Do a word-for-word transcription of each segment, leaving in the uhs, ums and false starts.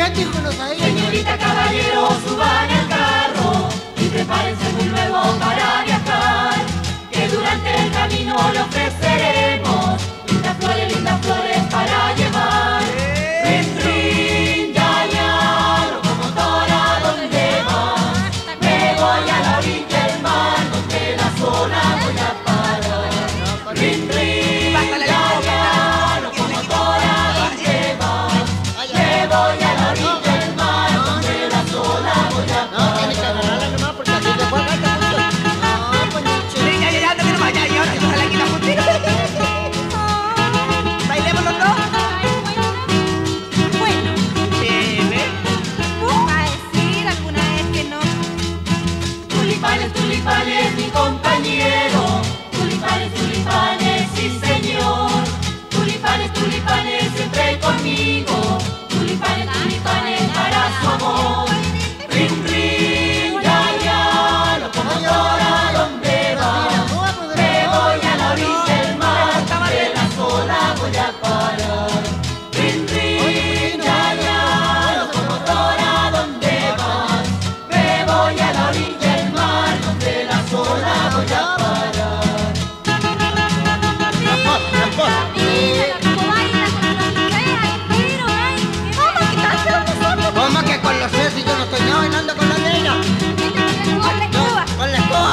Imagínate, hijo, no sabía. Señorita, caballero, suban al carro y prepárense muy nuevo para viajar, que durante el camino le ofreceremos lindas flores, lindas flores para llevar. Rin, rin, ya, ya, locomotora, ¿dónde vas? Me voy a la orilla del mar, donde la sola voy a parar. Rin, rin, ya, ya, locomotora, ¿dónde vas? Me voy a la orilla del mar, donde la sola voy a parar. No, tienes que agarrarla nomás porque así te fue a falta mucho. No, pues Nicho. Sí, ya, ya, ya, no quiero más, ya, y ahora se la quita contigo. ¿Bailemos los dos? Bueno, Sí, ¿ves? va a decir alguna vez que no. Tulipanes, tulipanes, mi compañero. Tulipanes, tulipanes, sí señor. Tulipanes, tulipanes, siempre conmigo. Tulipanes, tulipanes, para su amor. Rin, rin, ya, ya, locomotora, ¿dónde vas? Me voy a la orilla del mar, donde la sola voy a parar. Rin, rin, ya, ya, locomotora, ¿dónde vas? Me voy a la orilla del mar, donde la sola voy a parar. Mira, cómo baila con los feas, pero ay, vamos a quitárselo nosotros. ¿Cómo que con los sesos y yo no estoy nada bailando con la negra? Con la escoba. Con la escoba.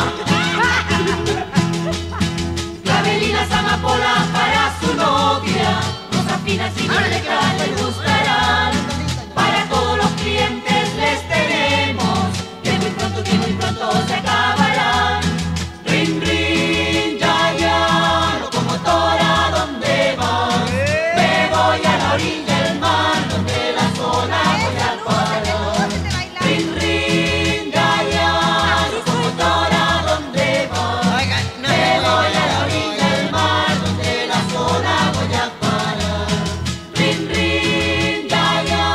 Clavelinas, amapolas para su novia, rosas finas y violetas les gustarán. Para todos los clientes les tenemos, que muy pronto, que muy pronto se acabarán. Rin, rin, ya, ya, locomotora, ¿dónde vas? Me voy a la orilla del mar, donde la sola voy a parar. Rin, rin, ya, ya, locomotora, ¿dónde vas? Oiga, no Me se voy puede a la bailar. orilla del mar, donde la sola voy a parar. Rin, rin, ya, ya.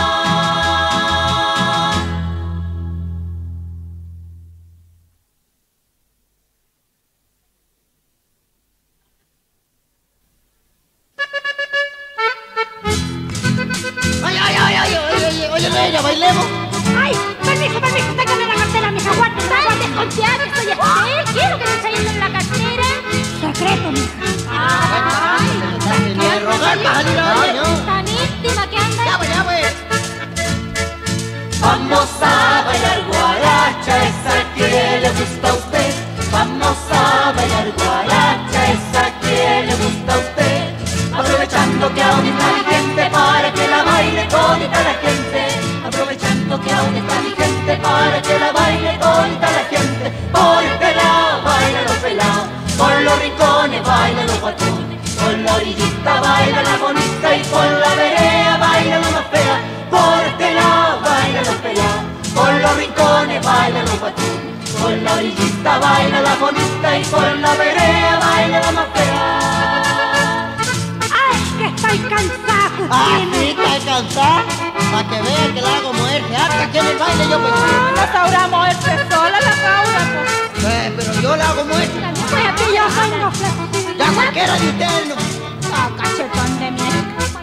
Ay, ay, ay, ay, oye, oye, oye, negra, bailemos. Ay, permiso, permiso, sácame la cartera, mija, aguante, aguante, desconfiada que soy usted. Quiero que me está yendo en la cartera. Secreto, mija. Ay, Ni de rogar para salir a bailar, ¿no? tan íntima que anda. Ya, pues, ya, pues. Vamos a bailar guaracha, esa que le gusta a usted. Vamos a bailar guaracha, esa que le gusta a usted. Aprovechando que aún está vigente para que la baile todita la gente. Aprovechando que aún está vigente para que la baile todita la gente. Por este lado baila los pelados, por los rincones baila los guatones, por la orillita baila la bonita y por la vereda baila la más fea. Por este lado baila los pelados, por los rincones baila los guatones, por la orillita baila la bonita y por la vereda baila la más fea. Ay, que estoy cansada, Ah, Justina. sí, está cansada. Para que vean que la hago moverse. Hasta aquí en el baile yo pues. No sabrá moverse sola la cabra, pues. Eh, pero yo la hago moverse. Pues aquí yo tengo flexibilidad. Ya cualquiera de ustedes no. Ah, cachetón de miel.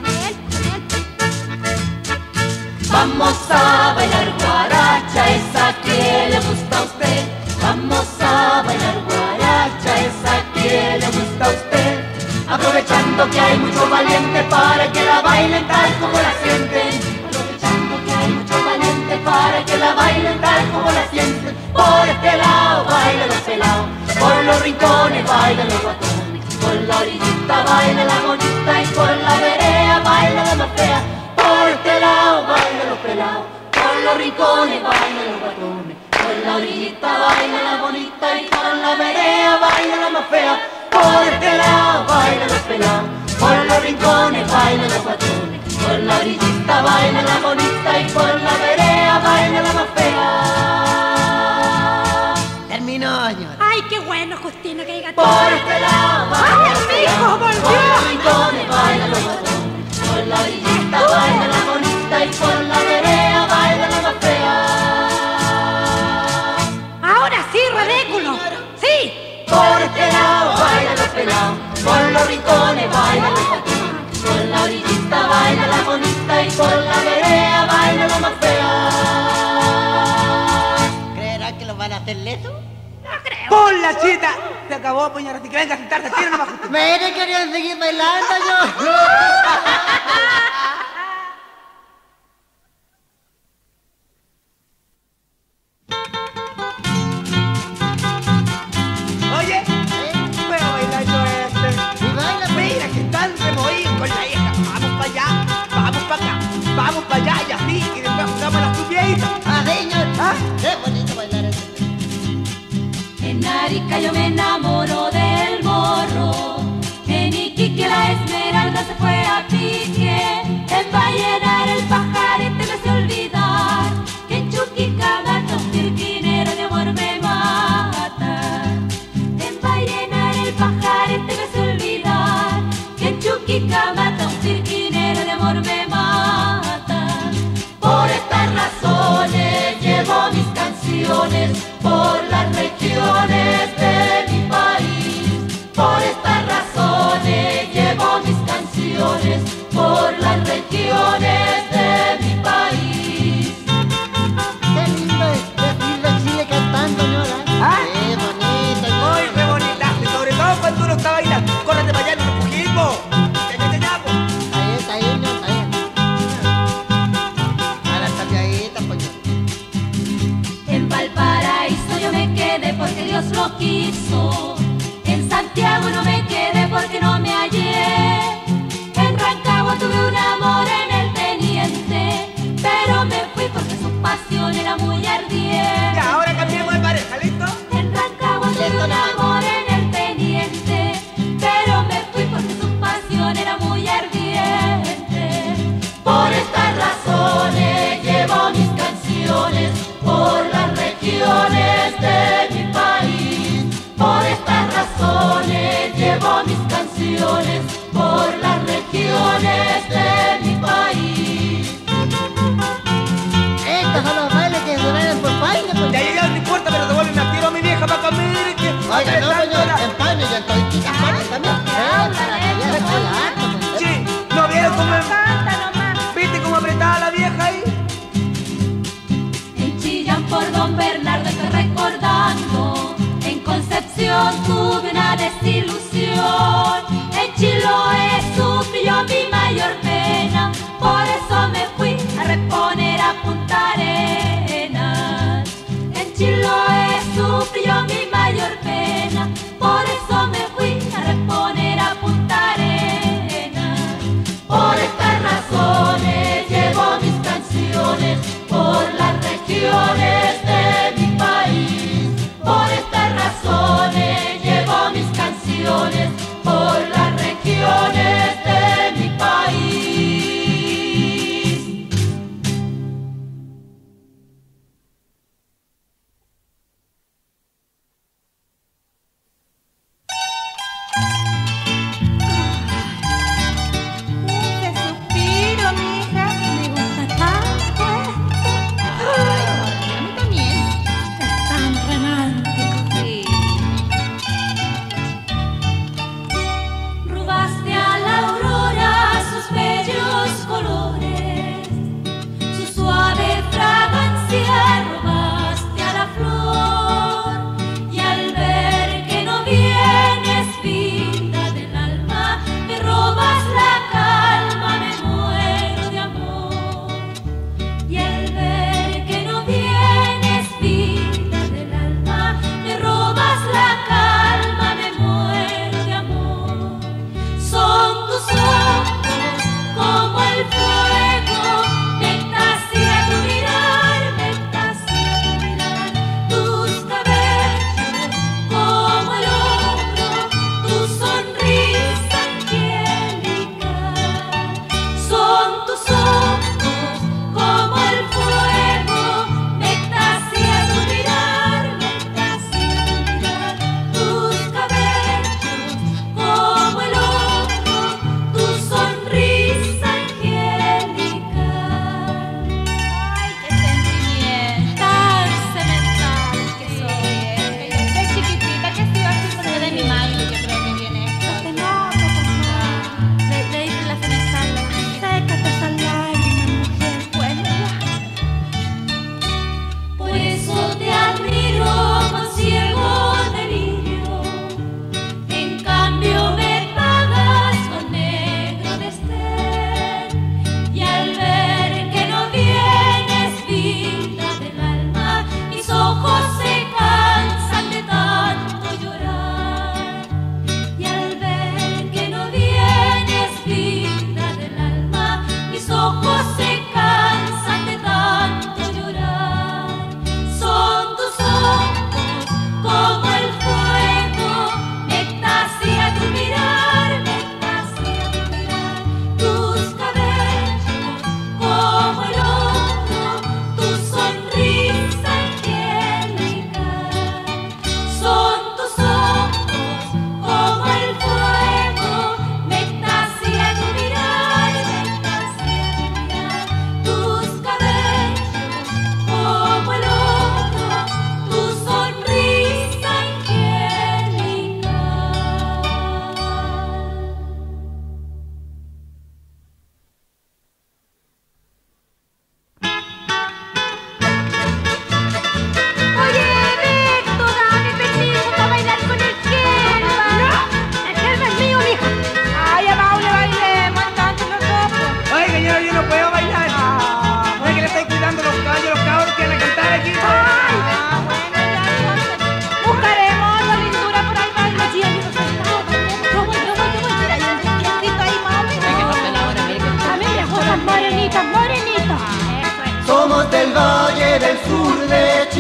Vamos a bailar guaracha, esa que le gusta a usted. Vamos a bailar guaracha, esa que le gusta a usted. Aprovechando que hay muchos valientes para que la bailen tal como la sienten. Aprovechando que hay muchos valientes para que la bailen tal como la sienten. Por este lado bailan los pelados, por los rincones bailan los guatones, por la orillita baila la bonita y por la vereda baila la más fea. Por este lado bailan los pelados, por los rincones bailan los guatones, por la orillita baila la bonita y por la vereda baila la más fea. Por este lado bailan los pelados, por los rincones bailan los guatones, por la orillita baila la bonita y por la vereda baila la más fea. Terminó, señora. Ay, qué bueno, Justina, que diga Por este lado bailan los ¡Ay, mijo, pelados, volvió! por los rincones bailan los guatones, por la orillita baila la bonita y por la vereda baila la más fea. Ahora sí, ridículo. Sí. Por este lado bailan los pelados, por los rincones bailan los guatones, por la orillita baila la bonita y por la vereda baila hacerle eso? No creo. ¡Pon la chita! Se acabó, pues, ahora sí que venga a sentarse, tira nomás. Mire, querían seguir bailando yo. Oye, ¿Eh? puedo bailar yo este. Y baila, pues. Mira que están removidos con la hija. Vamos para allá, vamos para acá, vamos para allá y así. Y después jugamos las tupiaditas. Ah, señor. ¿Ah? Qué bonito bailar eso. En Arica yo me enamoro del morro, en Iquique la esmeralda se fue a pique, en Vallenar el pajarete me hace olvidar, que en Chuquicamata un pirquinero de amor me mata. En Vallenar el pajarete me hace olvidar, que en Chuquicamata un pirquinero de amor me mata. Por estas razones llevo mis canciones por las regiones de mi país. Por estas razones llevo mis canciones por las regiones de mi país. Qué lindo es decirlo Chile cantando, señora. ¿Ah? Qué bonito. Muy re bonita, y sobre todo cuando uno está bailando. Córrete para allá y nos refugimos. Ya, ya, ya, ya, pues. Ahí está, ahí, señor, está bien. A las tapiaditas, pues. En Valparaíso yo me quedé porque Dios lo quiso. En Santiago no me quedé porque no me hallé. En Rancagua tuve un amor en el teniente, pero me fui porque su pasión era muy ardiente. Y ahora cambiemos de pareja, ¿listo? En Rancagua tuve un amor en el teniente, pero me fui porque su pasión era muy ardiente. Por estas razones llevo mis canciones por las regiones de mi país. Por estas razones llevo mis canciones por las regiones de mi país. Estos son los bailes que duran por baile, pues. Ya, ya, ya, no importa, pero devuélveme a tiro a mi vieja para comer. Que Oiga, no, pues yo apretándola. en pan y yo estoy quitando también. Eh, para que viera que soy harto, pues. Sí, ¿no vieron cómo Canta nomás. viste cómo apretaba la vieja ahí? En Chillán por Don Bernardo estoy recordando, en Concepción tuve una desilusión, en Chiloé sufrió mi mayor pena, por eso me fui a reponer a Punta Arenas. En Chiloé sufrió mi mayor pena, por eso me fui a reponer a Punta Arenas. Por estas razones llevo mis canciones por las regiones de mi país. Por estas razones llevo mis canciones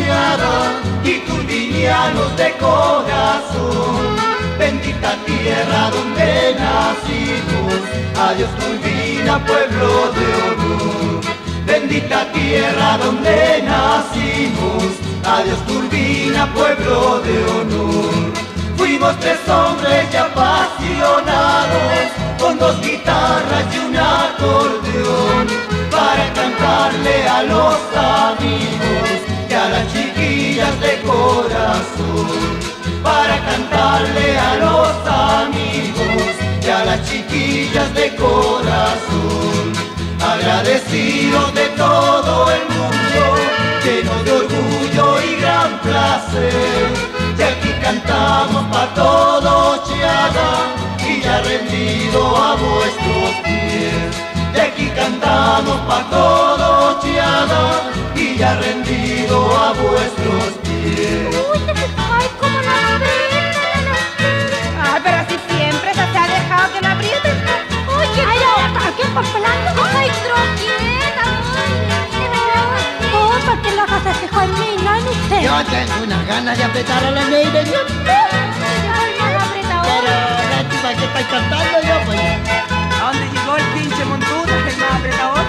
cheada y turbinianos de corazón. Bendita tierra donde nacimos, adiós Turbina, pueblo de honor. Bendita tierra donde nacimos, adiós Turbina, pueblo de honor. Fuimos tres hombres ya apasionados, con dos guitarras y un acordeón, para cantarle a los amigos y a las chiquillas de corazón. Para cantarle a los amigos y a las chiquillas de corazón. Agradecidos de todo el mundo, llenos de orgullo y gran placer. Y aquí cantamos pa' todo Chiada y ya rendido a vuestros pies. Y aquí cantamos pa' todo Chiada y ya rendido a vuestros pies. ¡Ay, cómo la aprieta, la aprieta! Ay, pero así siempre se ha dejado que la aprieten. Oye, ay, ¿a qué por pelando? ¡Ay, troquieta! ¡Oh, para que la hagas así, Jaimina, no sé! Yo tengo unas ganas de apretar a la negra, Dios mío. Pero, lástima que estoy cantando yo, pues. ¿A dónde llegó el pinche montuno, el más apretador?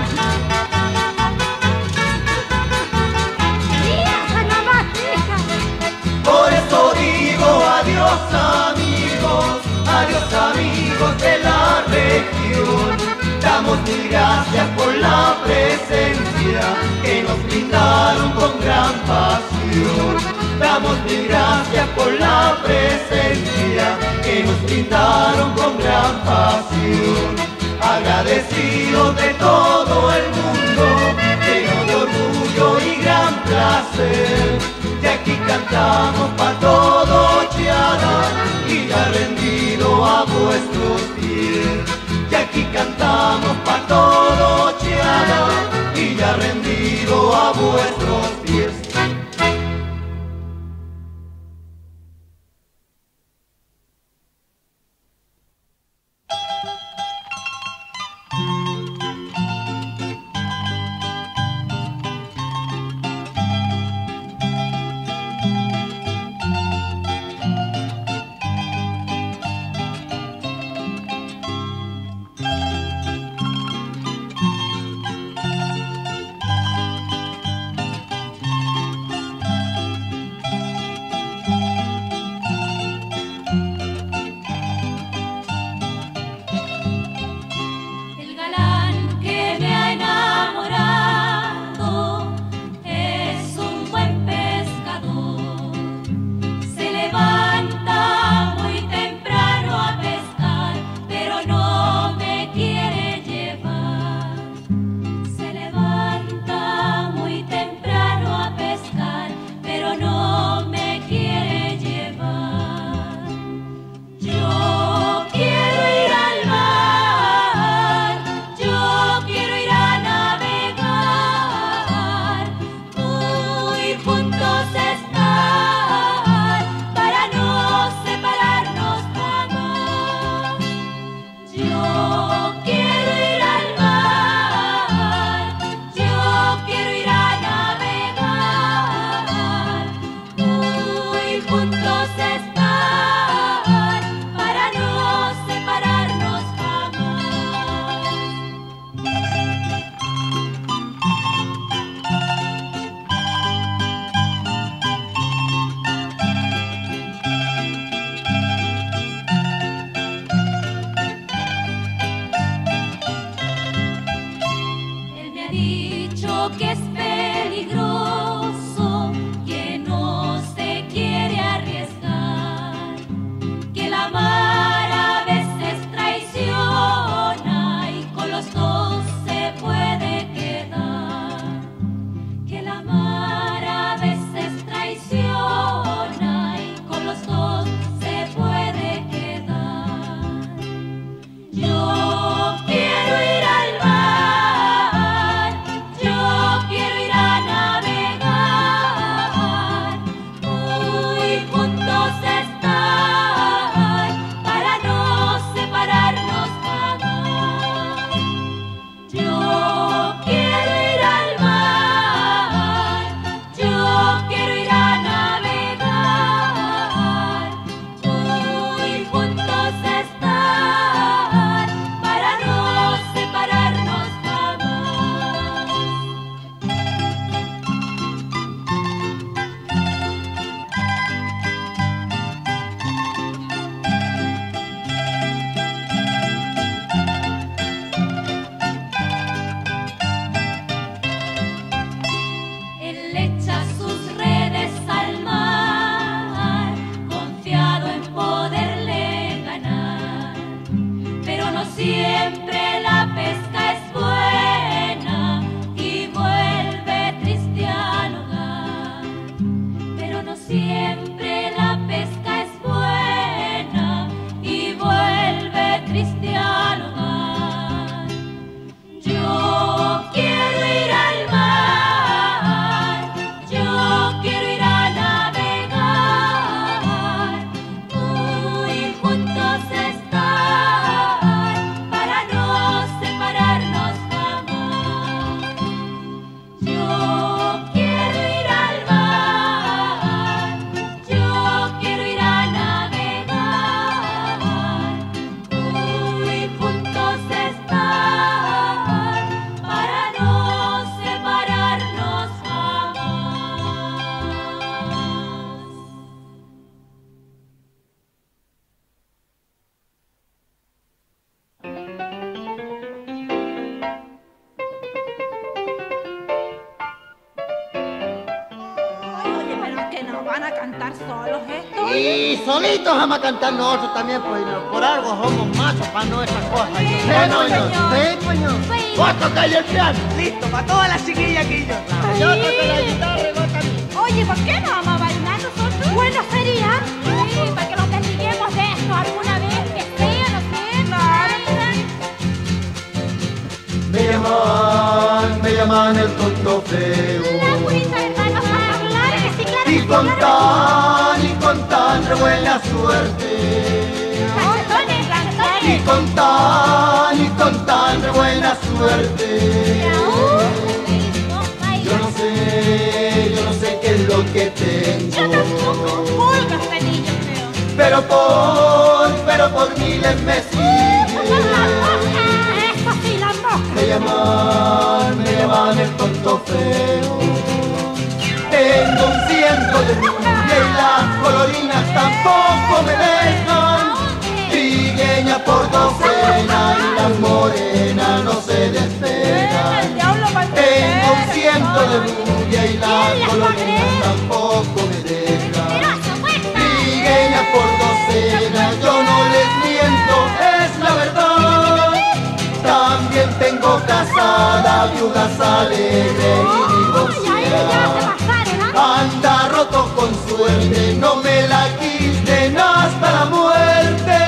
¡Hija, nomás, hija! Por eso digo adiós amigos, adiós amigos de la región. Damos mil gracias por la presencia que nos brindaron con gran pasión. Damos mil gracias por la presencia que nos brindaron con gran pasión. Agradecidos de todo el mundo, llenos de orgullo y gran placer. Y aquí cantamos pa' todo Chiada y ya rendido a vuestros pies. Y aquí cantamos pa' todo Chiada y ya rendido a vuestros pies. Yo quiero ir a navegar. ¿No van a cantar solos esto? Y solitos vamos a cantar nosotros también, pues, ¿no? Por algo somos machos para nuestras cosas. Sí, ¿Sí, bueno, no, señor. Sí, coño. Sí. Vos tocáis el piano. Listo, para todas las chiquillas aquí yo. Yo toco la guitarra y vos también. Oye, ¿por qué no vamos a bailar nosotros? Bueno, sería, sí, para que nos desliguemos de esto alguna vez, que sea, no sé, Claro. Me llaman, me llaman el tonto feo. La purita, hermanos, a hablar, que sí, claro. Y que con sí, claro. tan, y con tan re buena suerte. Cachetones, cachetones. Y con tan, y con tan re buena suerte. Yo no sé, yo no sé qué es lo que Yo tampoco. tengo. Pulgas, pelillos, creo. Pero por, pero por miles me sigue. Eso sí, la mosca. Me llaman, me llaman el tonto feo. Tengo un ciento de rubia y las colorinas tampoco me dejan. Trigueña por docena y las morenas no se El despegan. diablo va a Tengo un entender. ciento de rubia y las colorinas tampoco me dejan. Mentiroso, muerta. Trigueña por docena, yo no les miento, es la verdad. También tengo casada, viudas alegres y Ay, ay, ya se divorciadas. pasaron, ¿ah? Anda roto con suerte, no me la quiten hasta la muerte.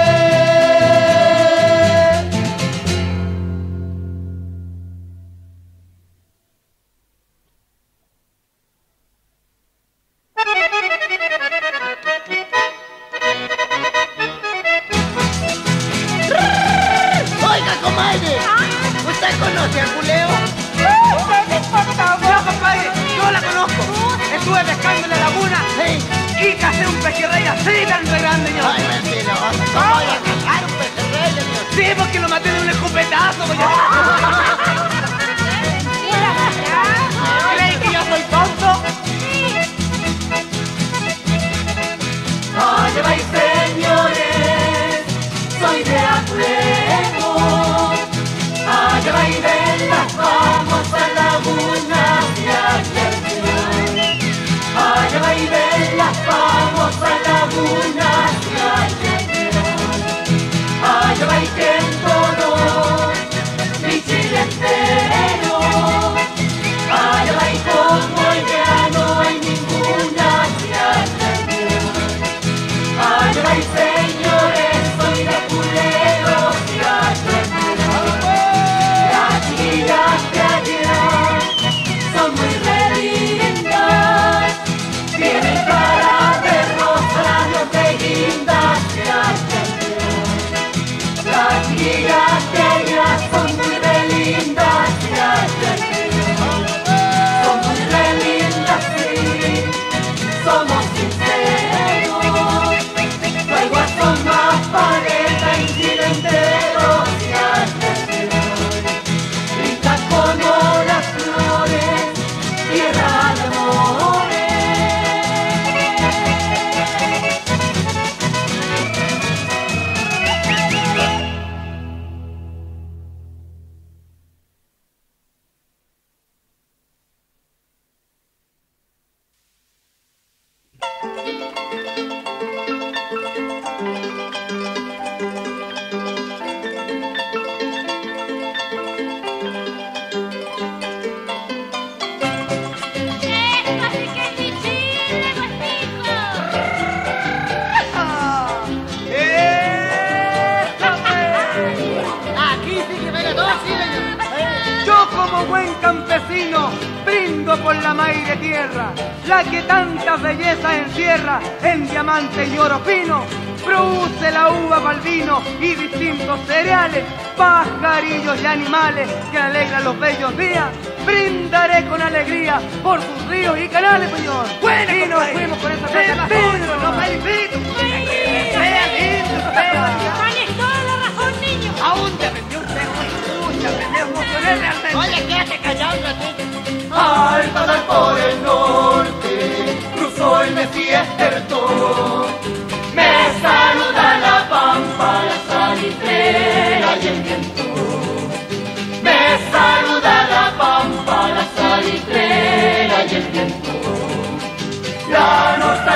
Oiga, comadre. ¿Usted conoce a Culeo? ¿Qué le importa, No, compadre, yo la conozco. Estuve pescando en la laguna Sí. y casé un pejerrey así tan de grande, yo. Ay, mentiroso. ¿Cómo voy a cagar un pejerrey, Dios? Sí, porque lo maté de un escopetazo, pues yo. ¿Crees que yo soy tonto? Allá vais, señores, soy de Afuego. Allá vais de las famosas lagunas de Ayerquera. Allá vais de las famosas lagunas de Ayerquera. Allá vais que en todo mi Chile entero. Allá vais como ya no hay ninguna de Ayerquera. Allá vais, señores, soy de Culeros y Ayerquera. Las chiquillas de allá son muy re lindas, tienen cara de rosa, labios de guindas de Ayerquera. Las chiquillas de allá son muy re lindas de Ayerquera. Son muy re lindas, sí, somos sinceros. No hay guasón más paleta en Chile entero que Ayerquera. Linda como las flores, tierra de amores. Esto sí que es mi Chile, guastico. Aquí sí que venga todo, sí, señor. Yo como buen campesino brindo por la madre tierra, la que tantas bellezas encierra en diamante y oro fino. Produce la uva para el vino y distintos cereales, pajarillos y animales que alegran los bellos días. Brindaré con alegría por sus ríos y canales, señor. Bueno, y nos fuimos con esa cosa de Pedro, no felicito. Tienes toda la razón, niño. Aún te aprendió usted, escucha, me emocioné realmente. Oye, quédate callado un ratito. Al pasar por el norte, cruzó el Mesías Tertón. Me saluda la pampa, la salitrera y el viento. Me saluda la pampa, la salitrera y el viento. La nostalgia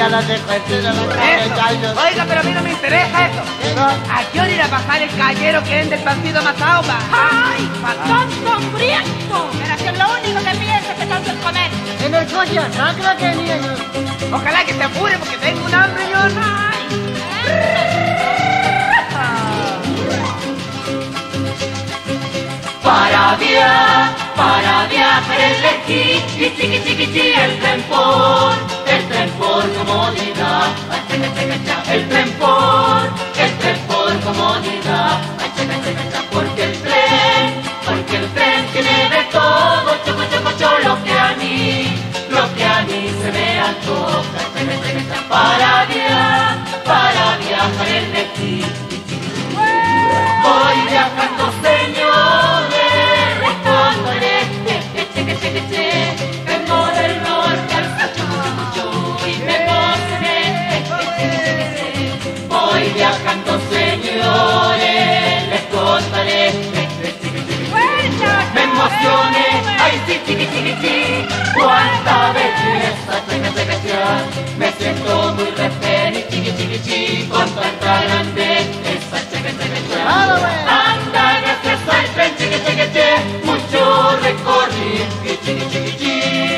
ya la dejo en la Eso. Oiga, pero a mí no me interesa eso. ¿A qué hora ir a pasar el caballero que vende el pancito amasado, pa? ¡Ay, tonto hambriento! Pero si es lo único que piensa que tanto es comer. En el coche sacra que niño. Ojalá que se apure porque tengo un hambre, yo. Para viajar, para viajar elegí, y chiqui chiqui chi, el tren por, el tren por comodidad, ay, chaca, chaca, cha, el tren por, el tren por comodidad, ay, chaca, chaca, cha, porque el tren, porque el tren tiene de todo, choco, choco, cho, lo que a mí, lo que a mí se me antoja, chaca, chaca, cha, para viajar, para viajar elegí. Voy viajando, señores, recorro el este, este, que che, que che, vengo del norte al sur y me emocioné, este, este, que che. Voy viajando, señores, les contaré, este, este, que che. Me emocioné, ay sí, chiqui, chiqui, chi, cuánta belleza, chaca, chaca, cha. Me siento muy refén, chiqui, chiqui, chi, con tanta grandeza, chaca, chaca, cha. Anda, gracias al tren, chiqui, chiqui, chi, mucho recorrí, y chiqui, chiqui, chi.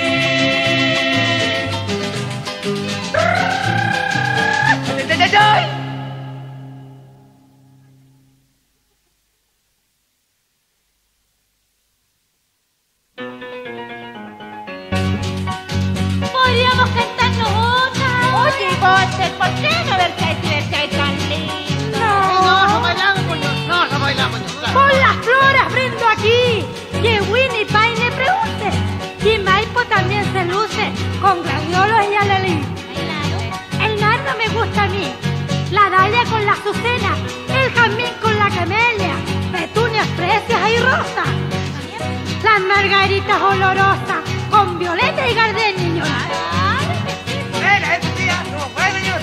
Podríamos cantarnos otra. Oye, vos, ¿por qué no versáis si versáis tan lindo? No, no bailamos, coño. No, no bailamos, claro. Por las flores brindo aquí. Que Winnie Pie le pregunte. Y Maipo también se luce con gladiolos y alelí. El nardo me gusta a mí. La dalia con la azucena. El jazmín con la camelia. Petunias precias y rosas. Las margaritas olorosas con violeta y gardenia. Mira, este día no puede, señor.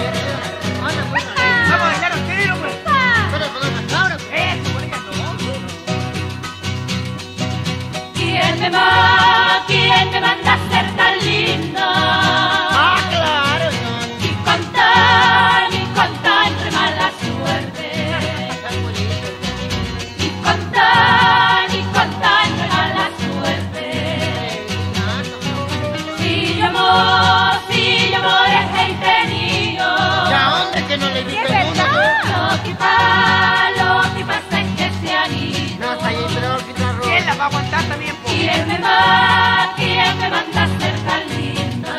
Vamos a bailar al tiro, pues. Eso, por eso. ¿Quién me va? ¿Quién me manda a ser tan lindo? Ah, claro. Y con tan, y con tan re mala suerte. Y con tan, y con tan re mala suerte. Si yo amor, si yo amor es el tenido. ¿Ya dónde que no le Sí, viste es verdad. Lo que pasa, lo que pasa es que se han ido. No, está ahí, pero quitar ropa. ¿Quién la va a aguantar también, po? ¿Quién me va? ¿Quién me manda a ser tan lindo?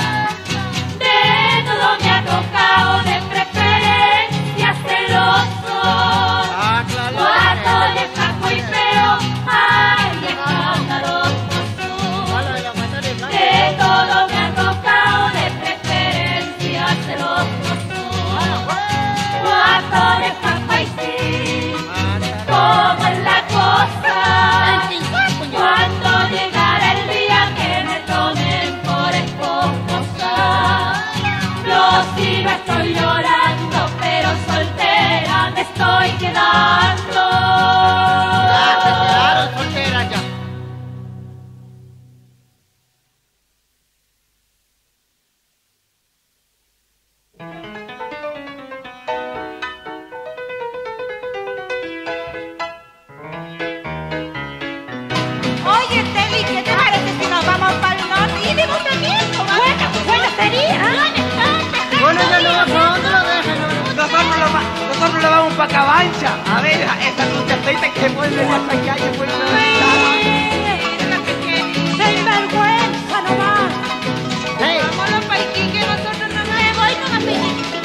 De todo me ha tocado, de preferencia celoso. Ah, claro. Guato y escapo y feo, ay, escandaloso. Hola, de la mano de blanco. De todo me ha tocado, de preferencia celoso. Guato y escapo y sí, ¿cómo es la cosa? Cuando llegara el día que me tomen por esposa, yo sí me estoy llorando, pero soltera me estoy quedando. Ya se quedaron solteras ya. Oye, Teli, ¿qué te parece si nos vamos para el norte y vemos también? Bueno, bueno sería. Bueno, ya no, no, no lo dejen, no. Nosotros lo, va- nosotros lo vamos para Cabancha. A ver, esa lucecita que vuelve hasta allá y vuelve Sinvergüenza nomás. Hey, Vámonos para Iquique, nosotros no nos voy, no me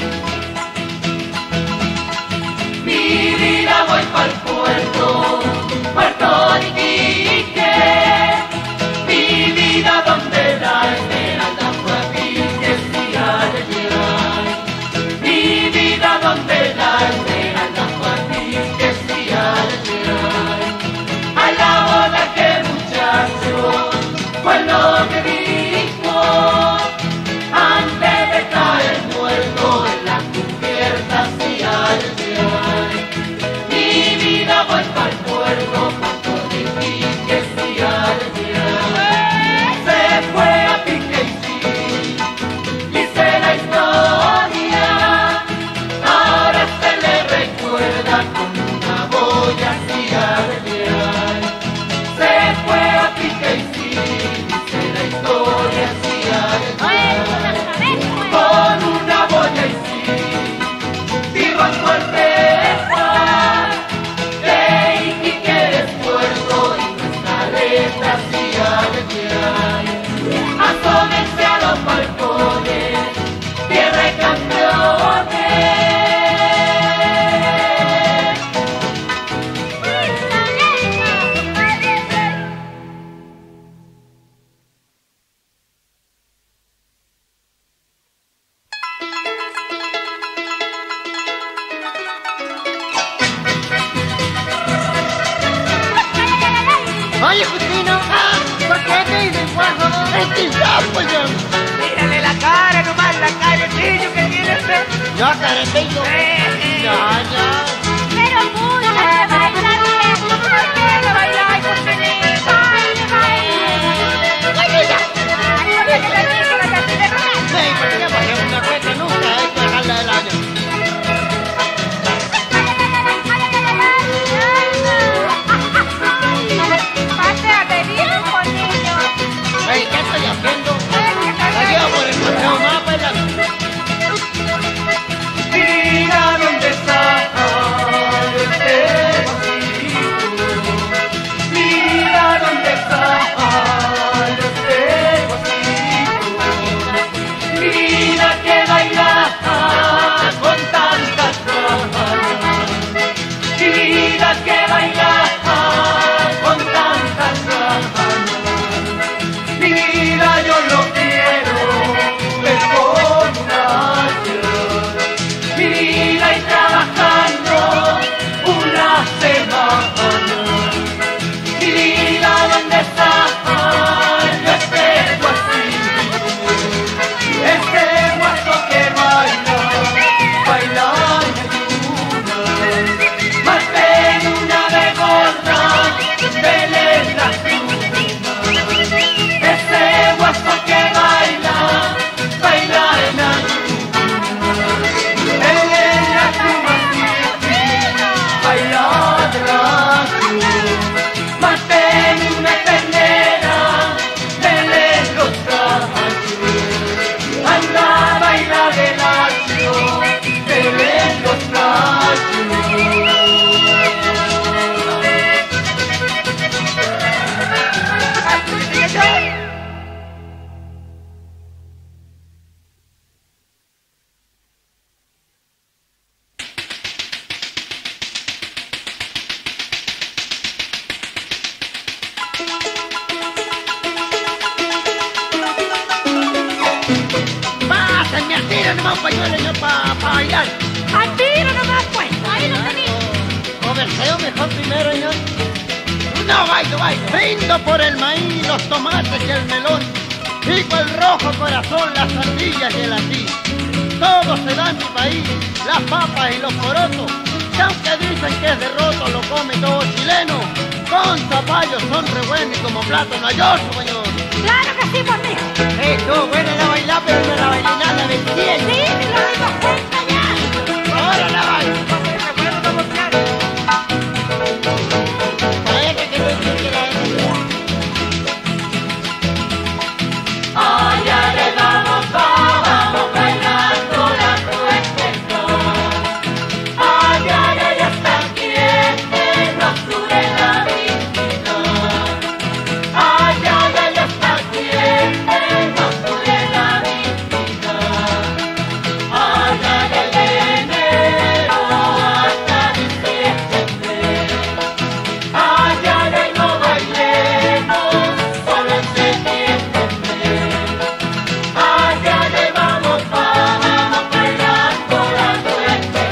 Mi vida voy pa'l puerto, Puerto de Iquique. Mi vida donde la esmeralda fue a pique si ha de llegar. Mi vida donde la esmeralda fue a pique si ha de llegar. A la boda que muchacho fue lo que dijo antes de caer muerto en la cubierta si ha de llegar. Mi Ya, caretillo. Ya, ya. Pero mucho se baila bien. ¿Por qué no bailáis, cocinita? Baile, baile. ¡Guayilla! ¡Ay, no me quedé que vaya a hacer de rogar! Sí, pero ya porque una cuesta nunca hay que dejarla del año. Paseate bien, con niños. Ey, ¿qué estoy haciendo? La llevo por el paseo más bailando. Mira dónde está este guasito. Mira dónde está este guasito. Mira que baila con tantas ganas. Mira que baila con tantas ganas. Mira, yo lo quiero ver con una mira y trabajando una semana. Mira dónde está este guasito, este guaso que baila, baila en ayuda. Más de una de gorda, vele la pluma. Este guaso que baila, baila en ayuda. Pásenme al tiro nomás un pañuelo yo pa' pa bailar. ¡Al tiro nomás, pues! Ahí lo tenéis. O verseo mejor primero, señor. No bailo, bailo. Brindo por el maíz, los tomates y el melón. Pico el rojo corazón, las ardillas y el así. Todo se da en mi país, las papas y los porotos. Y aunque dicen que es derroto, lo come todo chileno. Con zapallos son re buenos y como plato no hay otro, señor. ¡Claro que sí, por mí! Eh, tú, buena la bailar, pero no la bailinada del cielo. ¡Sí, me lo dimos cuenta ya! Ahora la bailo. Parece que no existe la Allá le vamos, vamos bailando la cuesta. Allá le ya está quien nos sube la vida. Allá le ya está quien nos sube la vida. Allá le de enero hasta diciembre. Allá le no bailemos solo en septiembre. Allá le vamos, vamos bailando la nuestra.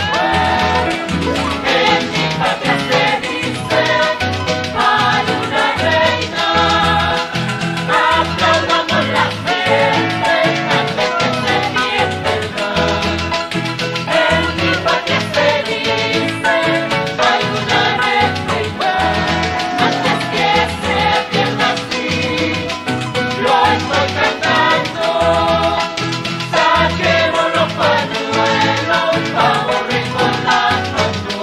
En mi patria se dice hay una reina. Aplaudamos la gente antes que se pierda. En mi patria se dice hay una reina. Antes que se pierda así, lo estoy cantando. Saquemos los pañuelos, vamos recordando.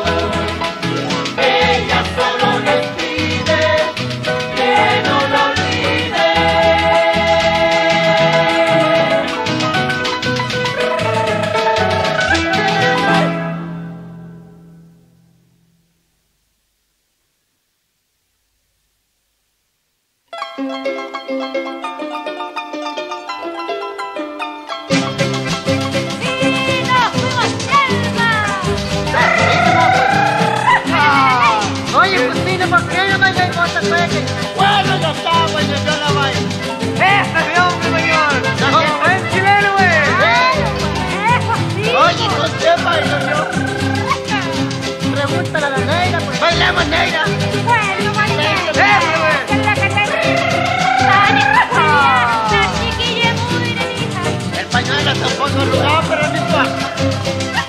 Ella solo les pide que no lo olviden. ¡Sí, nos fuimos, Selma! Oye, pues mira, ¿por qué no bailas con esta cueca? Bueno, ya está, güey, yo la bailo. ¡Ese es mi hombre mayor! Ya ¡Como sé. buen chileno, güey! ¡Claro, pues! ¡Eso sí! Oye, ¿con qué bailo yo? Pregúntale a la negra, pues. ¡Bailamos, negra! Bueno, bailemos. ¡Ese, güey! ¿Qué es lo que te dice? ¡Tan especial! La chiquilla es muy delicada. El pañuelo tampoco arrugado, pero no importa.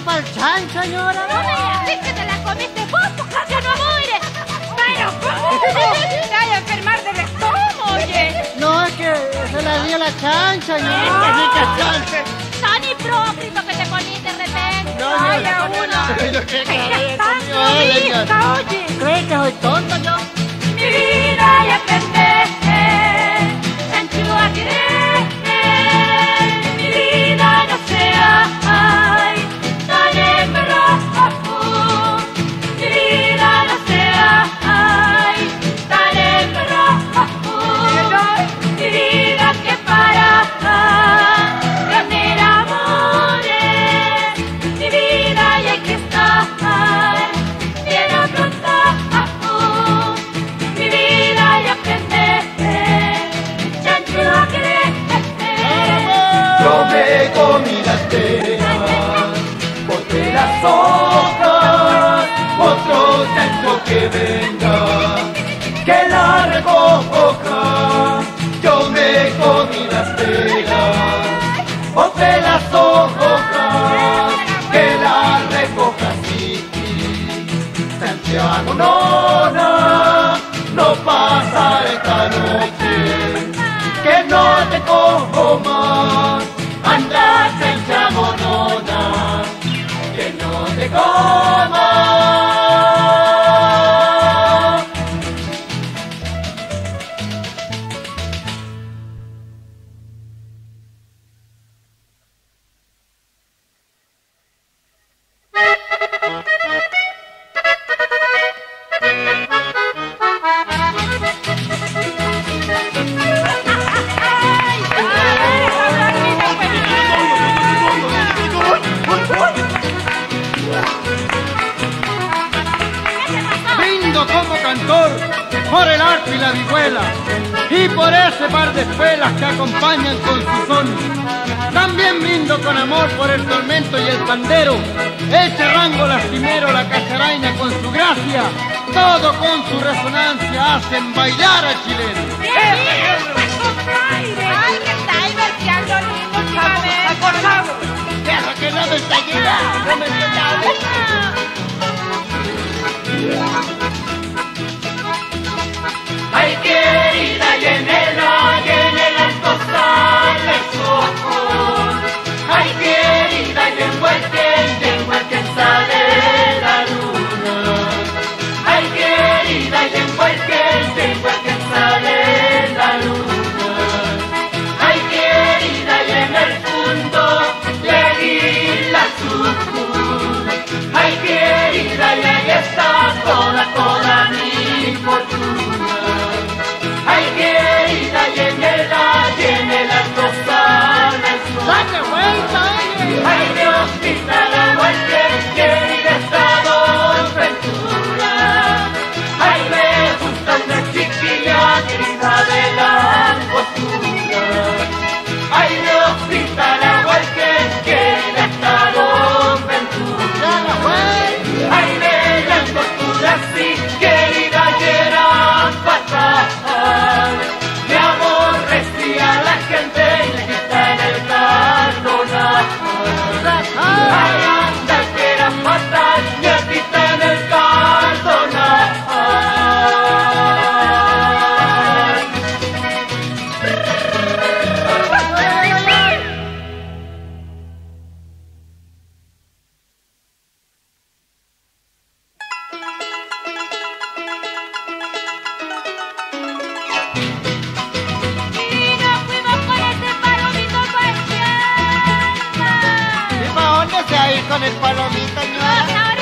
para el chancho, señora. Es que te la comiste vos, porque que no amores. Pero, ¿cómo? Te vas a enfermar del estómago, oye. No, es que se la dio la chancha, señora. ¡Qué chancha! Tan hipócrita que te ponís de repente. No, no, Vaya no, no, uno. no, pero qué Es cara que de estás conmigo, lista, señor. oye. ¿Crees que soy tonta yo? Mi vida ya aprender, chancho a querer. Mi vida no sea, ay, tan embarrado. Mi vida no sea, ay, tan embarrado. Mi vida que para tener amores. Mi vida ya que está bien afrontada. Mi vida ya aprender, chancho a querer. Yo me comí las peras, boté las hojas, otro chancho que venga, que la recoja. Yo me comí las peras, boté las hojas, que la recoja sí. Santiago, no, no, no pasa esta noche, que no te cojo más. Anda, chancha monona, que no te coma. Brindo como cantor por el arco y la vihuela y por ese par de espelas que acompañan con su son. También brindo con amor por el tormento y el pandero, el charrango lastimero, la cacharaina con su gracia, todo con su resonancia hacen bailar al chileno. Ay, que está divirtiendo lindo últimamente. ¡Acordado! Pero que no me está llegando, no me está llegando. Ay, querida, llénela, llénela en costal de ojos. Ay, querida, y envuelquen, y envuelquen sale la luna. Ay, querida, y envuelquen, y envuelquen sale la luna. Ay, querida, y en el fondo le di la azul. Ay, querida, y ahí está toda, toda mi fortuna. Ay, querida, llénela, llénela en costal del sol. ¡Date vuelta, oye! Ay, Dios, quita la muerte, querida, esta dos ventura. Ay, me gusta una chiquilla, querida de la postura. Ay, Dios, quita la muerte, querida, esta dos ventura. Ay, de la postura, sí, querida, y era fatal. Mi amor decía la gente y le quita en el cardonal. Ay, anda que era fatal, me quita en el cardonal. Y nos fuimos con ese palomito pa' ¿Y para dónde se va a ir con el palomito, señora? Ahora